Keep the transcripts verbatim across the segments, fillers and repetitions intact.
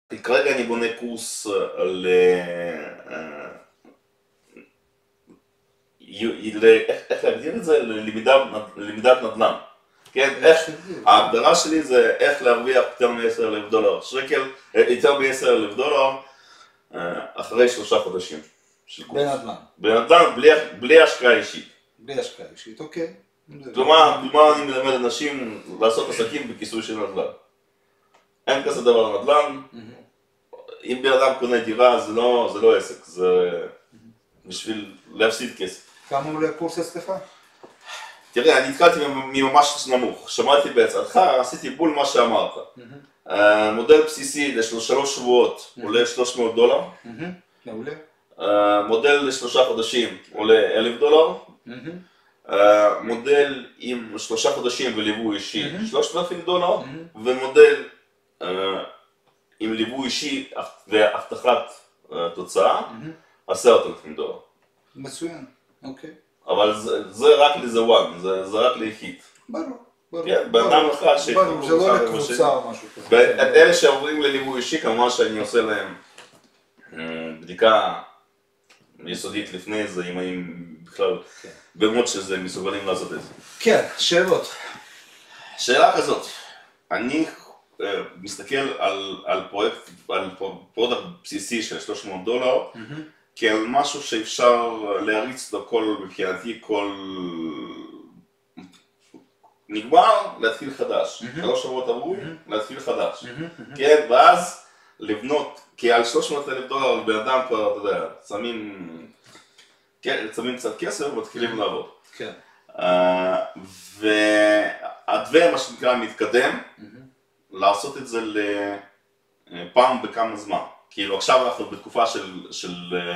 כרגע אני בונה קורס ל... איך להגדיר את זה? ללמידת נדל"ן. כן, ההגדרה שלי זה איך להרוויח יותר מ-עשרה אלף דולר שקל, יותר מ-עשרה אלף דולר אחרי שלושה חודשים של קורס. בנדל"ן. בנדל"ן, בלי השקעה אישית. בלי השקעה אישית, אוקיי. כלומר, אני מלמד אנשים לעשות עסקים בכיסוי של נדל"ן. אין כזה דבר נדל"ן. אם בן אדם קונה דירה זה לא, זה לא עסק, זה בשביל להפסיד כסף. כמה עולה קורס אצלך? תראה, אני התחלתי מממש נמוך, שמעתי בעצתך, עשיתי בול מה שאמרת. מודל בסיסי לשלוש שבועות עולה שלוש מאות דולר. מעולה. מודל לשלושה חודשים עולה אלף דולר. מודל עם שלושה חודשים וליווי אישי שלושת אלפים דולר. ומודל עם ליווי אישי והבטחת תוצאה עשרת אלפים דולר. מצוין, אוקיי. אבל זה רק לזוואן, זה רק ליחיד. ברור, ברור. כן, באדם אחד ברור, זה לא לקבוצה או משהו כזה. אלה שעוברים לליווי אישי, כמובן שאני עושה להם בדיקה יסודית לפני זה, אם הם בכלל במות שזה מסוגלים לעשות את זה. כן, שאלות. שאלה כזאת, אני מסתכל על פרויקט, על פרודקט בסיסי של שלוש מאות דולר, כאל משהו שאפשר להריץ לו כל, מבחינתי, כל... נגמר, להתחיל חדש. שלוש שבועות עברו, להתחיל חדש. כן, ואז לבנות, כי על שלוש מאות אלף דולר בן אדם כבר, אתה יודע, שמים... שמים קצת כסף ומתחילים לעבוד. כן. והדבר, מה שנקרא, מתקדם, לעשות את זה לפעם בכמה זמן. כאילו עכשיו אנחנו בתקופה של, של,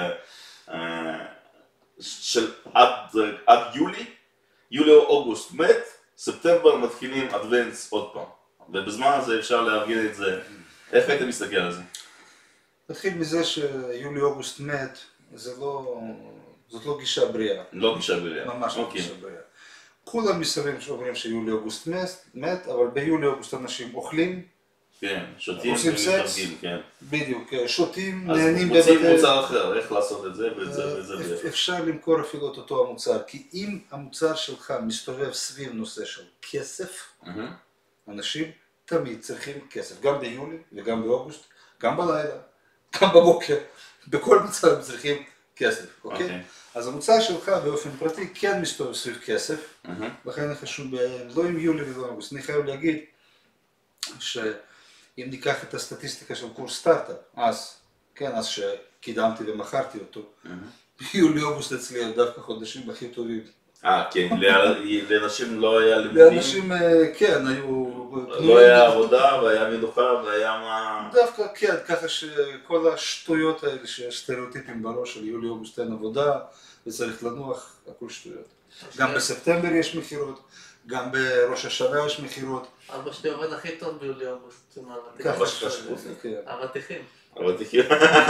של עד, עד יולי, יולי-אוגוסט מת, ספטמבר מתחילים אדוונס עוד פעם. ובזמן הזה אפשר להרגיל את זה. איך היית מסתכל על זה? נתחיל מזה שיולי-אוגוסט מת, זה לא, זאת לא גישה בריאה. לא גישה בריאה. ממש לא גישה בריאה. כולם מסביב שאומרים שיולי-אוגוסט מת, אבל ביולי-אוגוסט אנשים אוכלים, כן, שותים ומתרגיל, כן. בדיוק, שותים, נהנים בבתי... אז מוצאים מוצר אחר, איך לעשות את זה ואת זה ואת זה. אפשר למכור אפילו את אותו המוצר, כי אם המוצר שלך מסתובב סביב נושא של כסף, אנשים תמיד צריכים כסף, גם ביולי וגם באוגוסט, גם בלילה, גם בבוקר, בכל מצב הם צריכים כסף, אוקיי? אז המוצר שלך באופן פרטי כן מסתובב סביב כסף, לכן חשוב, לא עם יולי ולא אוגוסט, אני חייב להגיד ש... אם ניקח את הסטטיסטיקה של קורס סטארט-אפ, אז, כן, אז שקידמתי ומכרתי אותו, ביולי-אוגוסט אצלי דווקא חודשים הכי טובים. אה, כן, לאנשים לא היה לימודים? לאנשים, כן, היו... לא היה עבודה והיה מנוחה והיה מה... דווקא כן, ככה שכל השטויות האלה שיש סטריאוטיפים בראש של יולי-אוגוסט אין עבודה וצריך לנוח, הכל שטויות. גם בספטמבר יש מחירות, גם בראש השנה יש מחירות. אבא שלי עובד הכי טוב ביולי-אוגוסט. אבא שלך שבות? אבטיחים. אבטיחים.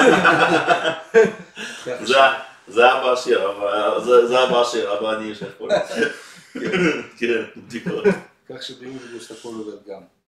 זה אבא עשיר, זה אבא עשיר, אבא אני יושב פה. כן, בדיקות. כך שביולי-אוגוסט הכל עובד גם.